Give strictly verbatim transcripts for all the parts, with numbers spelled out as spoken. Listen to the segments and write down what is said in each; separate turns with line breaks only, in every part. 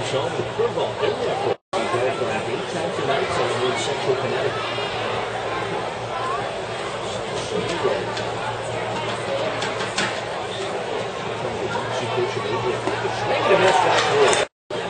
Seawolves home with curveball in there for you guys on daytime tonight in Central Connecticut. Swing and a miss right through.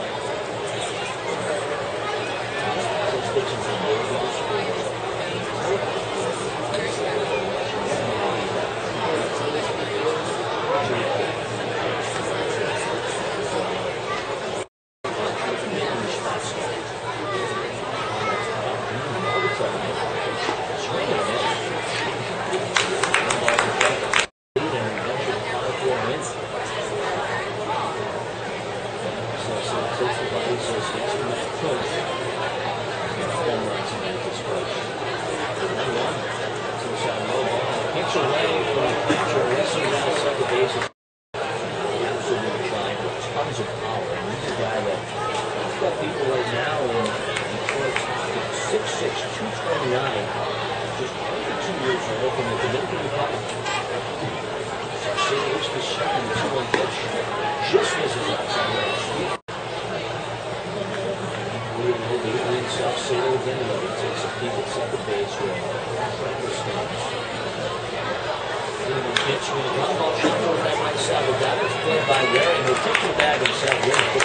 By Erie, he'll take the bag himself.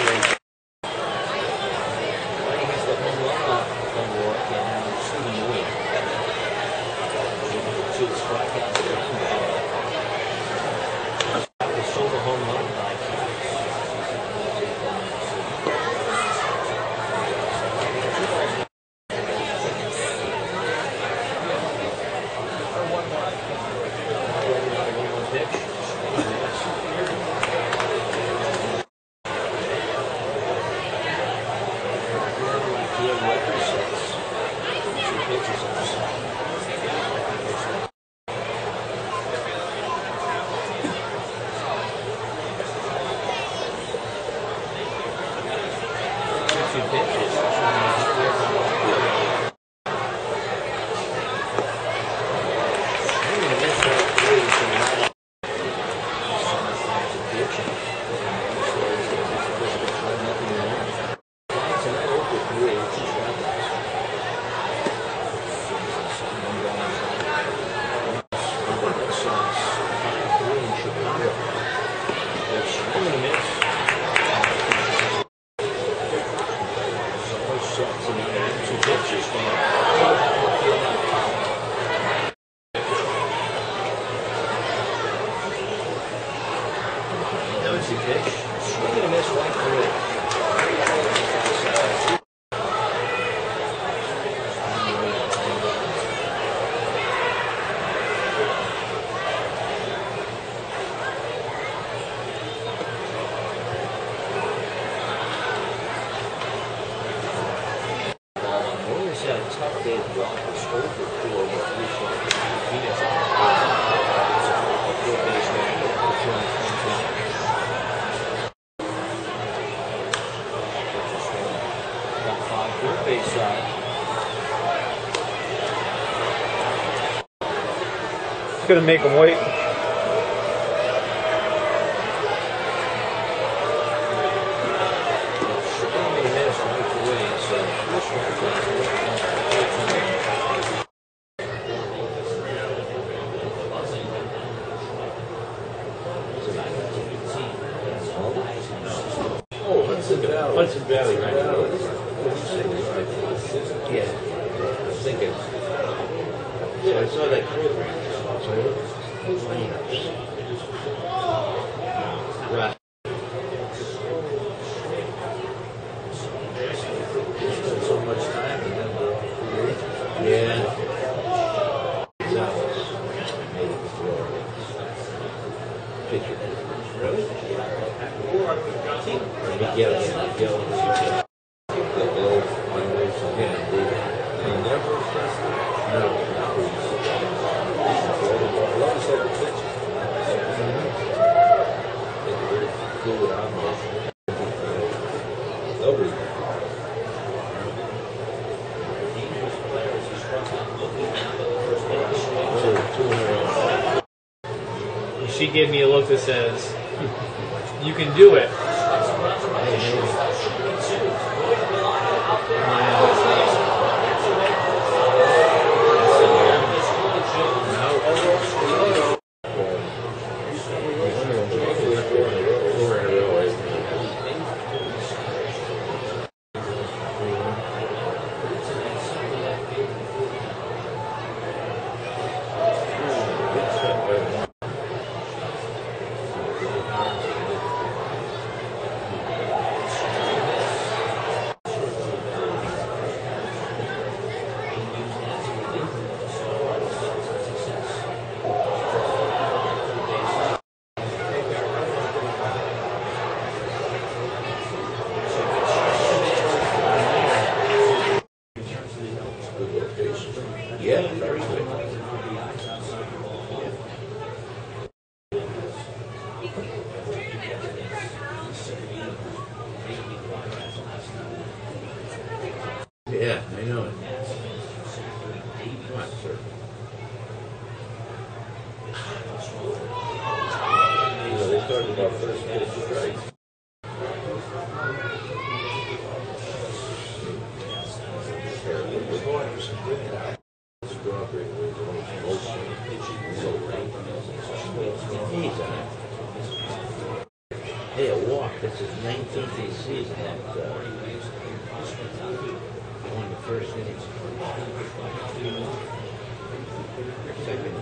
Right, he gets the home run off from work and Stephen Moya. To the strikeouts around the solo home run by
It's gonna make them wait.
Hudson Valley, right now. Yeah, I was thinking. Yeah, I saw that program. Right. Spend so much time with them. Yeah. Picture. Really? Miguel, Miguel, Miguel.
She gave me a look that says, "You can do it."
Yeah, very good. Yeah, I know it. Come on, sir. You know, they talked about first pitch strikes. Strawberry was almost motion. He's on it. Hey, a walk. That's his nineteenth season. That uh, won the first inning. Second.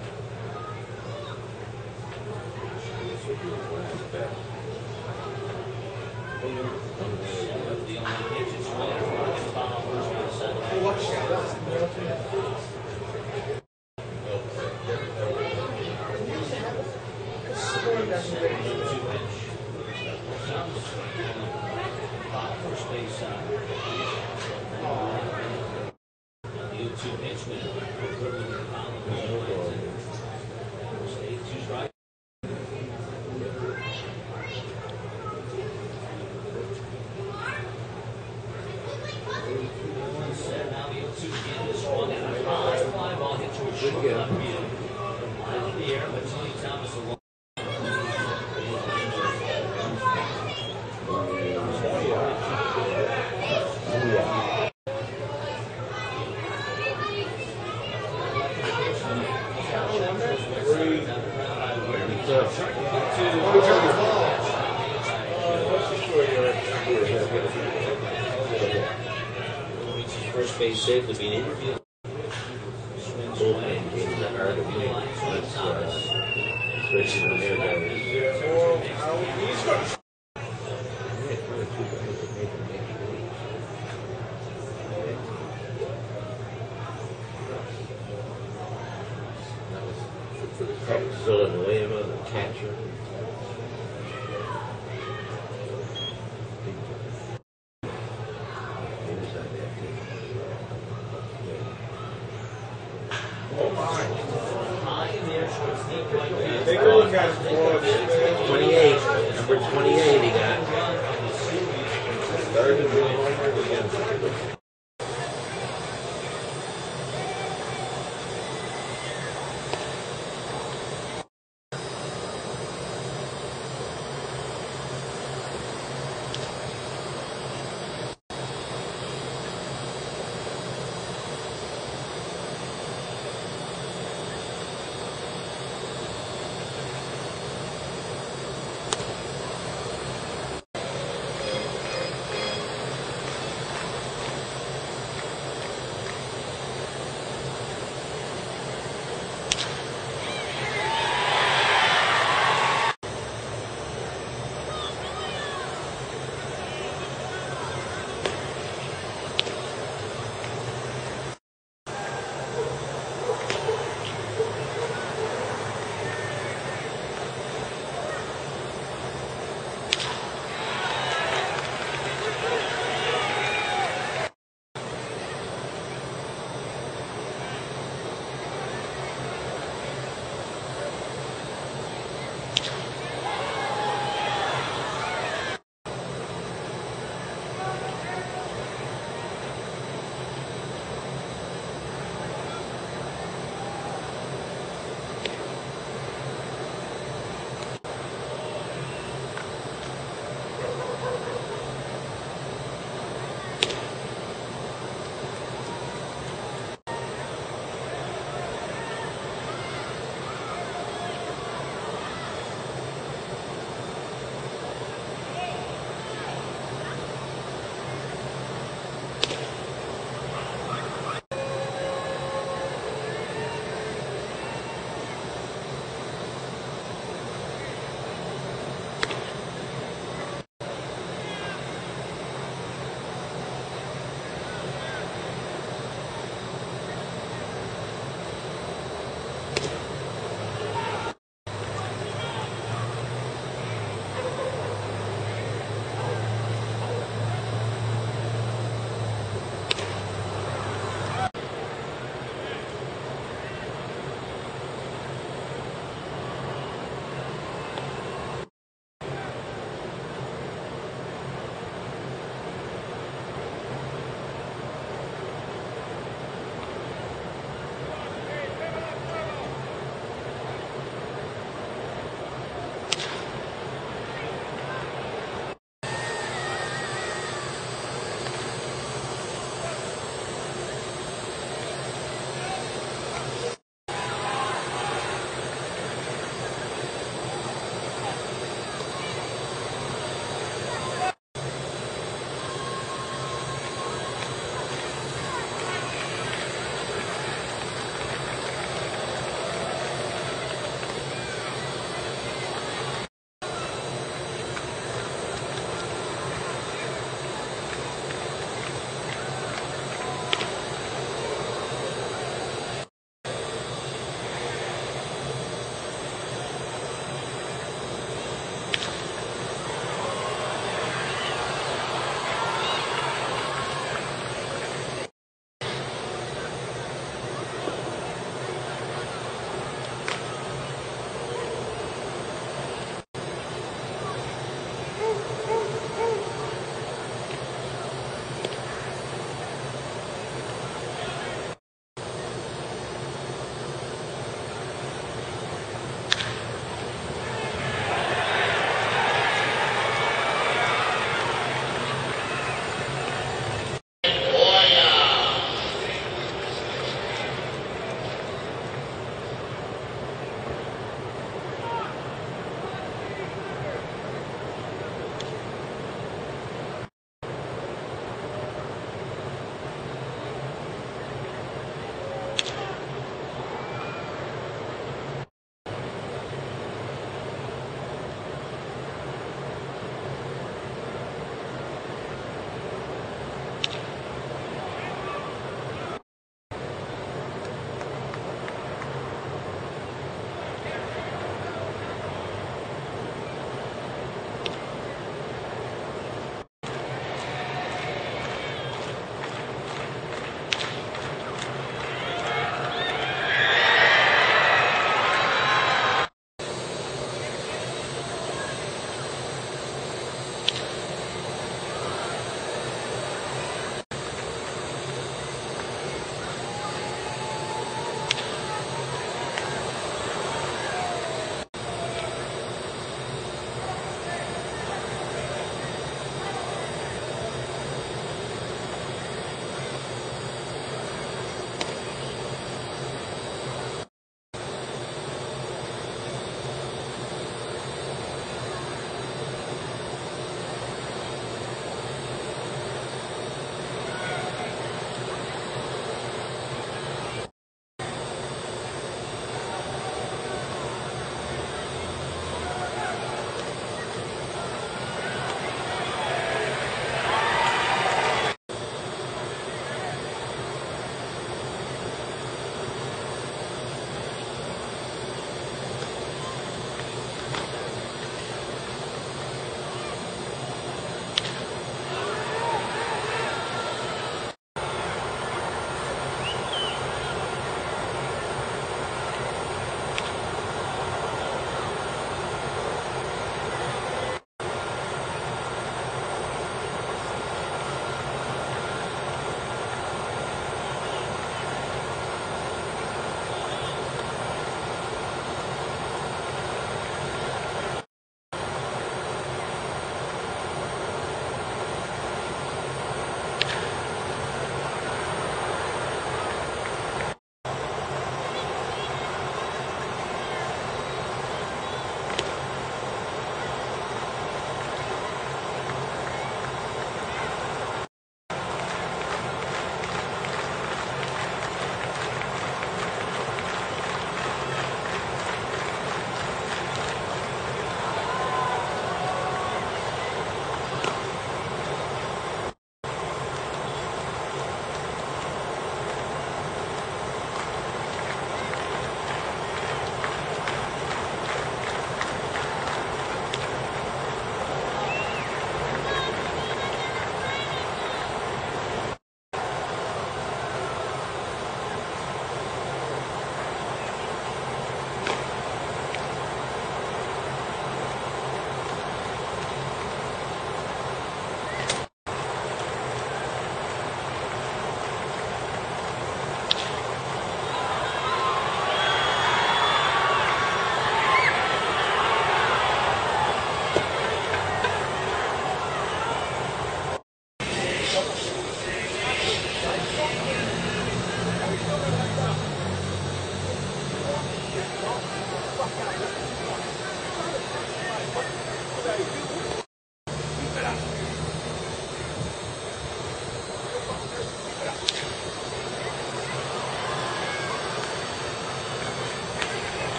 First base safely being interviewed. Bullpen games are hard to win. That's, uh, especially when they're guys. Villanueva, the catcher.
Take a look at it.
twenty-eight. Number twenty-eight he got.
Started to do homework again.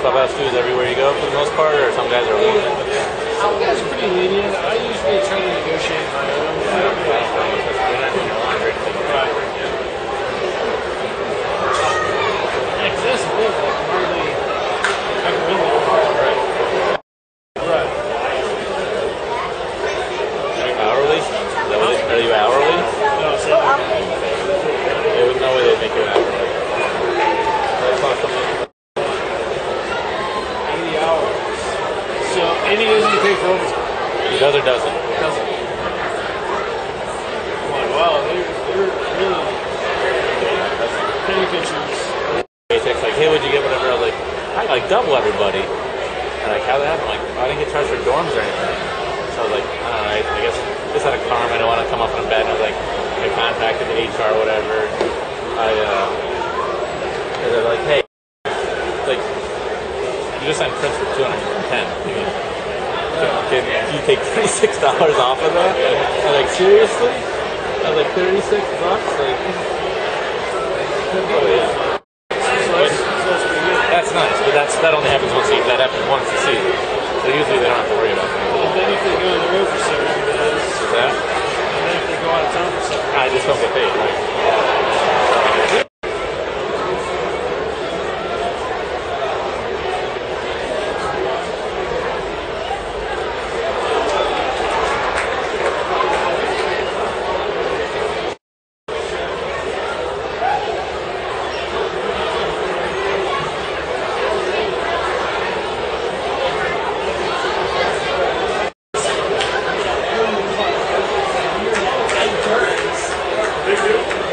clubhouse dudes everywhere you go for the most part, or some guys are lenient with you?
Some guys are pretty lenient. I usually try to negotiate my own.
I don't know. You're not doing your laundry.
Right. Yeah, because that's the thing. Like, I'm hardly, I can really
Right.
Right.
Are you hourly? Is that what it, are you hourly?
No, so
There was no way they'd make you hourly. I saw something.
eighty hours. So eighty doesn't get paid for overtime.
He does or doesn't?
Doesn't. I'm like, wow, they're, they're really penny pinchers.
He texts like, hey, what'd you get? Whatever. I was like, I like double everybody. And like, how that happened? I'm like, I didn't get charged for dorms or anything. So I was like, all right, I guess just out of karma, I don't want to come up in bed. And I was like, I contacted the H R or whatever. I, uh, and they're like, hey, like, you just signed Prince for two hundred ten. You mean, can, can you take thirty-six dollars off of that? I was like, seriously? I was like, thirty-six bucks? Like, oh yeah.
So that's, so that's pretty good.
That's nice, but that's that only happens once a year. That happens once a season. So usually they don't have to worry about that.
And then if they go on the road for seven days,
Is that?
and then if they go out of town for seven days,
I just don't get paid. Right?
big deal.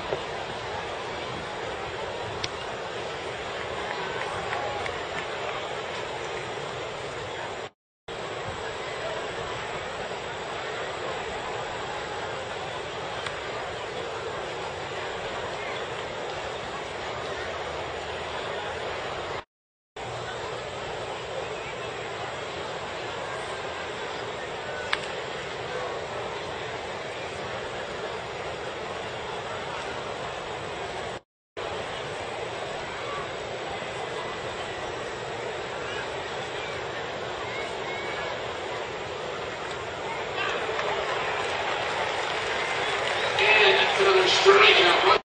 Strikeout.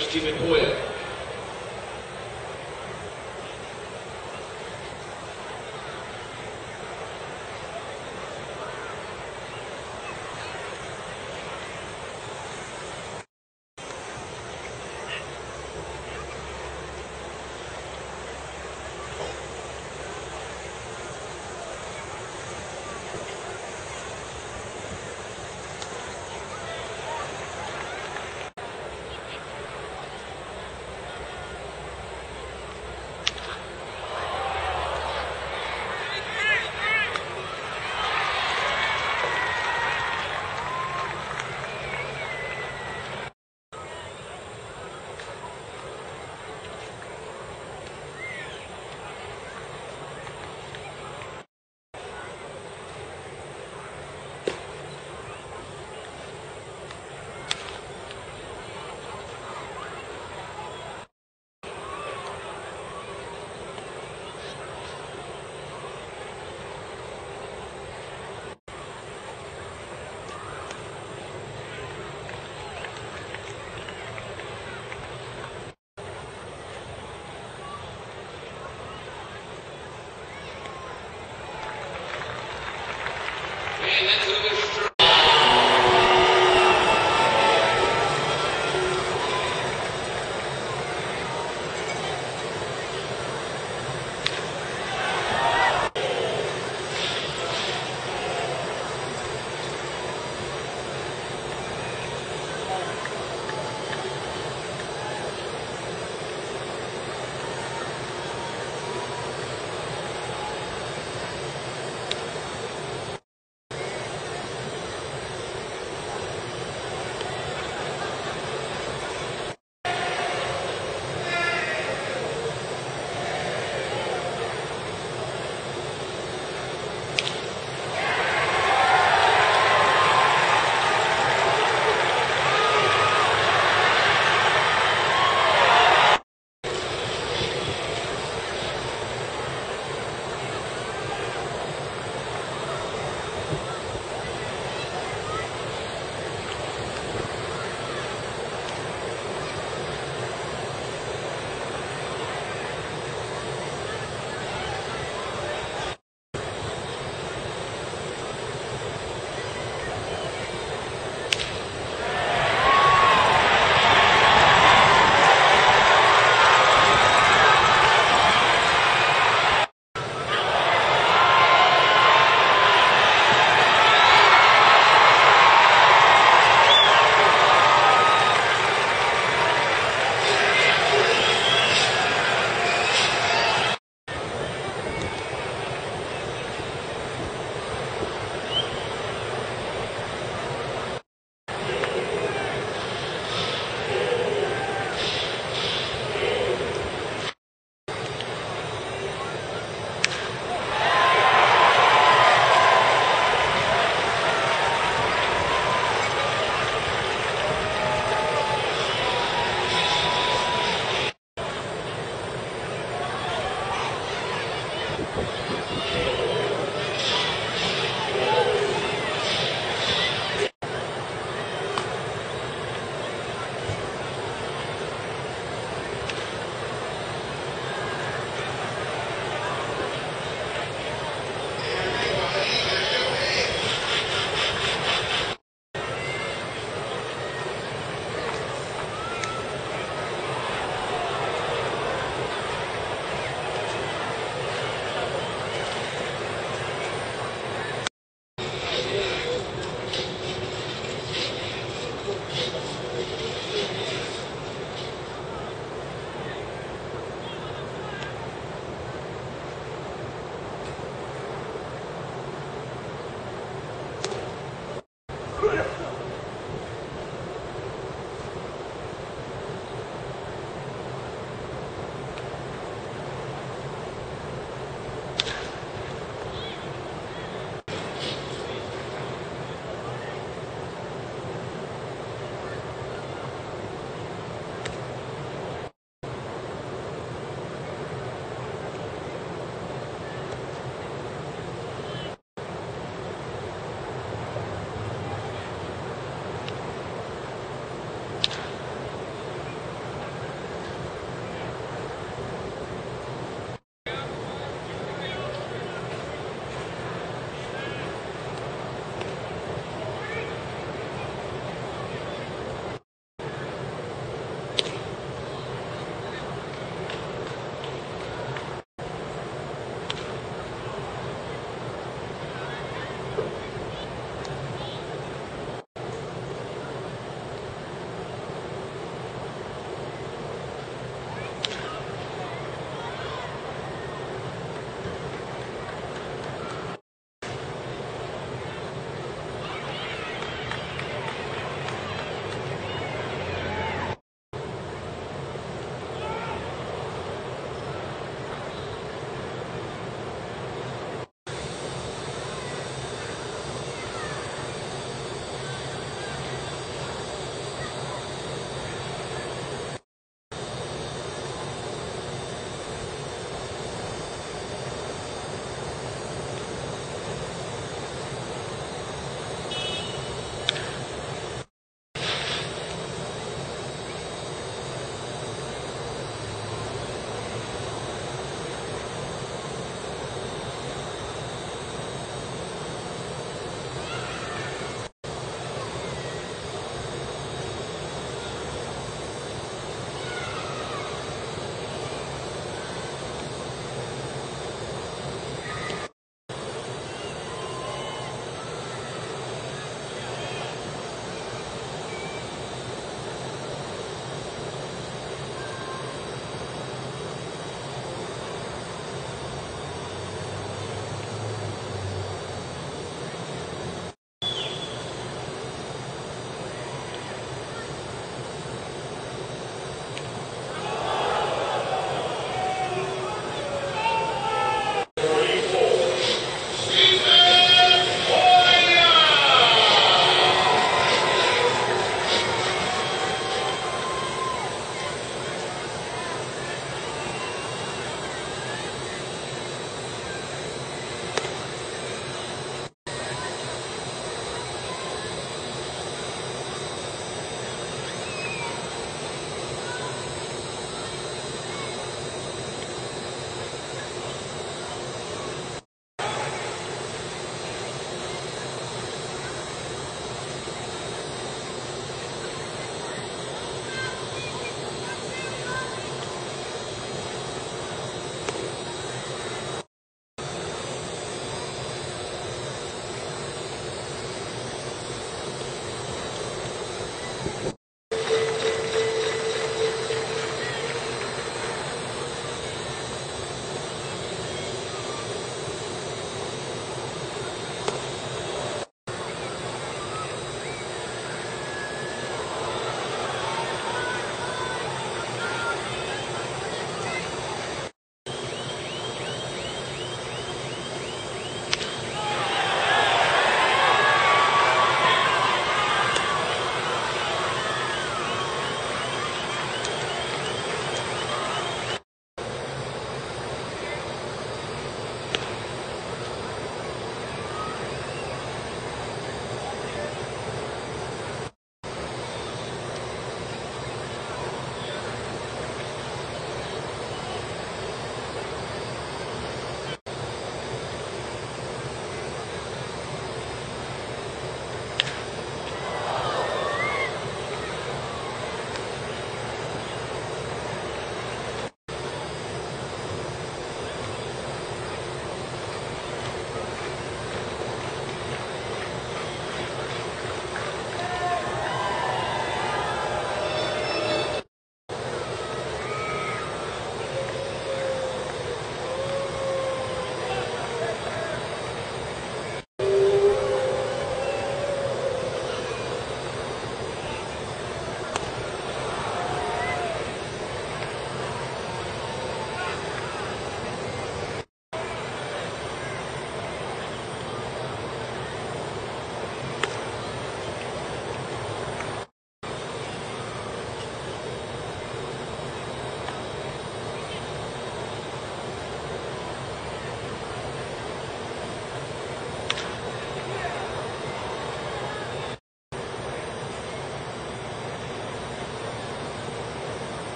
Coach Stephen Moya. And that's another strike.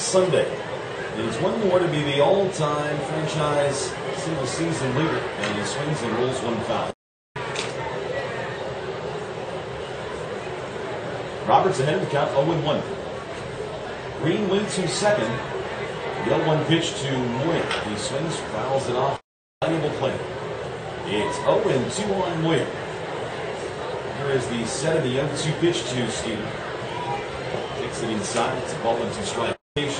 Sunday. Needs one more to be the all-time franchise single season leader, and he swings and rolls one foul. Roberts ahead of the count, oh and one. Green waits to second. The oh one pitch to Moya. He swings, fouls it off. Valuable play. It's oh and two on Moya. Here is the set of the oh two pitch to Steven. Takes it inside. It's a ball into strike.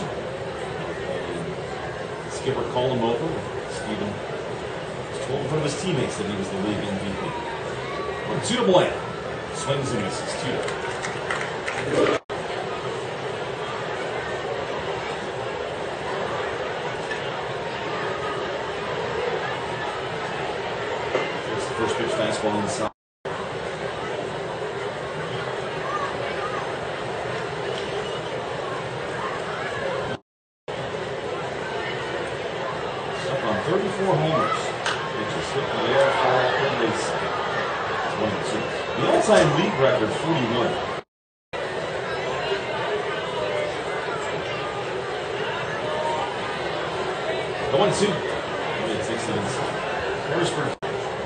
Skipper called him over. Steven told in front of his teammates that he was the league M V P. One two to Moya. Swings and misses. Two to. Here's the first pitch fastball inside. thirty-four homers. Pitches hit in the air, foul, third base. It's one and two. The all-time league record, forty-one. The one two. He takes it inside. Harrisburg.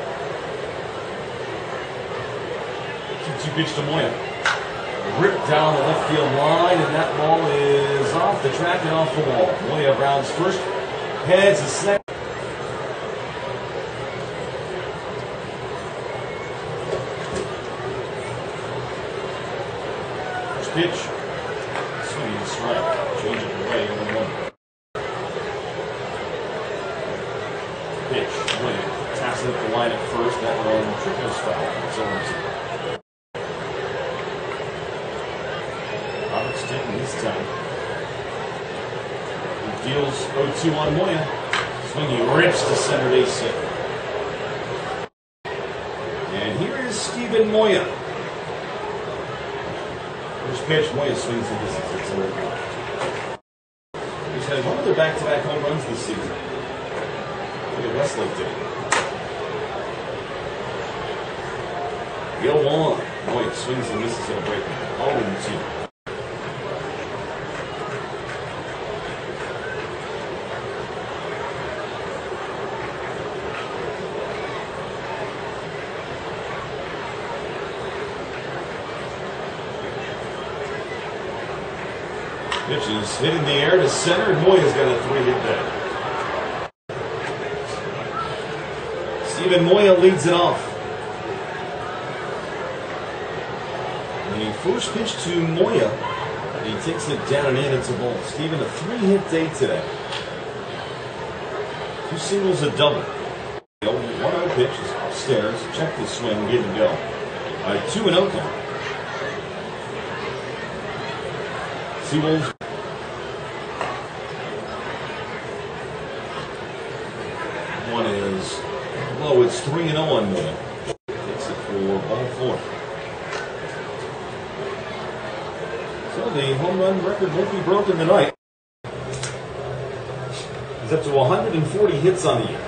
two two pitch to Moya. Ripped down the left field line, and that ball is off the track and off the wall. Moya grounds first, heads to second. Pitch. Swing and strike. Change it away. one one. Pitch. Moya taps it up the line at first. That one triples foul. It's over. Roberts taking this time. He deals oh two on Moya. Swinging rips to center base hit. And here is Steven Moya. First pitch, Moya swings and misses. It's over. He's had one of their back-to-back home runs this season. Look at Westlake did. The oh one. Moya swings and misses at a break. oh and two. Pitch is hit in the air to center, and Moya's got a three-hit day. Steven Moya leads it off. The first pitch to Moya, he takes it down and in. It's a ball. Steven, a three-hit day today. Two singles, a double. The one oh pitch is upstairs. Check the swing, give and go. Uh, two and oh count. Seawolves. One is low. It's three and oh on Moya. Takes it for ball four. So the home run record won't be broken tonight. He's up to one hundred forty hits on the year.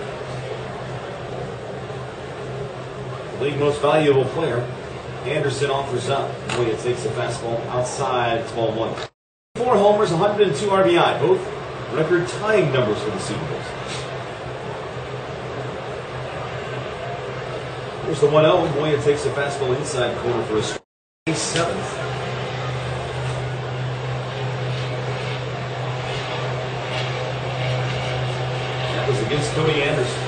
The league most valuable player. Anderson offers up. Moya takes the fastball outside. It's ball one. Four homers, one hundred two R B I, both record-tying numbers for the Seawolves. Here's the one oh. Moya takes the fastball inside corner for a seventh. That was against Cody Anderson.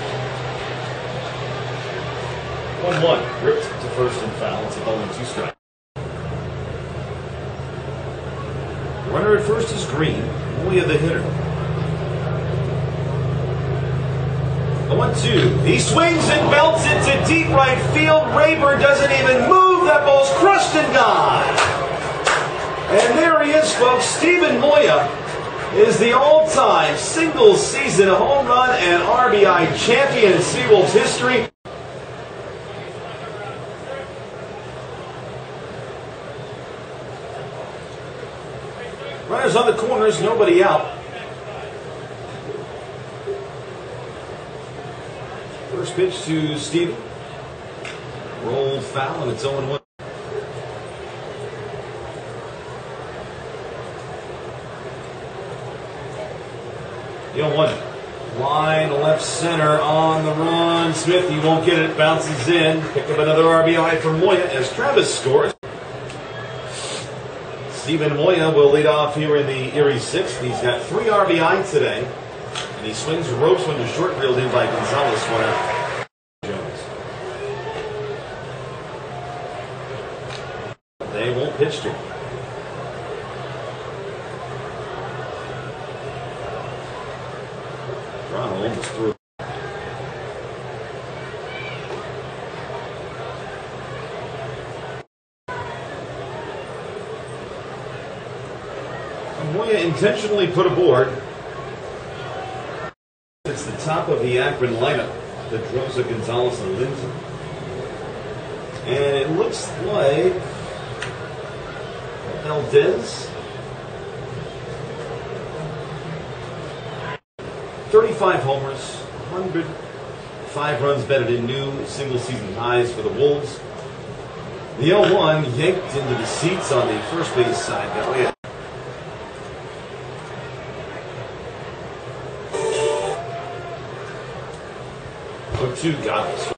one one. Ripped to first and foul. It's a ball and two strike. Runner at first is Green. Moya the hitter. The one two. He swings and belts it to deep right field. Rayburn doesn't even move. That ball's crushed and gone. And there he is, folks. Steven Moya is the all-time single-season home run and R B I champion in Seawolves history. Runners on the corners, nobody out. First pitch to Steven. Rolled foul, and it's oh and one. The oh one. Line left center on the run. Smith, he won't get it. Bounces in. Pick up another R B I for Moya as Travis scores. Stephen Moya will lead off here in the Erie sixth. He's got three R B I today. And he swings ropes when the short reeled in by Gonzalez. One out. Jones. They won't pitch to him. Toronto almost threw. Moya intentionally put aboard. It's the top of the Akron lineup. Pedroza, Gonzalez, and Linton. And it looks like Valdez. thirty-five homers, one hundred five runs batted in, new single season highs for the Wolves. The oh one yanked into the seats on the first base side. Oh, yeah. For two guys.